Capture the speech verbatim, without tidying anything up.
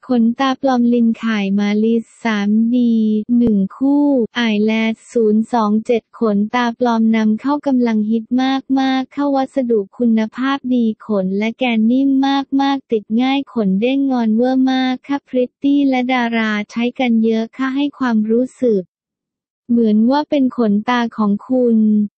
ขนตาปลอมลินข่ายมาลิส สาม ดี หนึ่ง คู่ไอแลด ศูนย์ สอง เจ็ด ขนตาปลอมนำเข้ากำลังฮิตมากๆเข้าวัสดุคุณภาพดีขนและแกนนิ่มมากๆติดง่ายขนเด้งงอนเวอร์มากค่ะพริตตี้และดาราใช้กันเยอะค่ะให้ความรู้สึกเหมือนว่าเป็นขนตาของคุณ